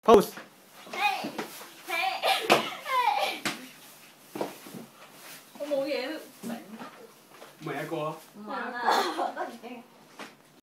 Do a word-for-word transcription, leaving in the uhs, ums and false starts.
pose。 嘿，嘿，嘿。我冇嘢，明。 未一個。 唔玩啦。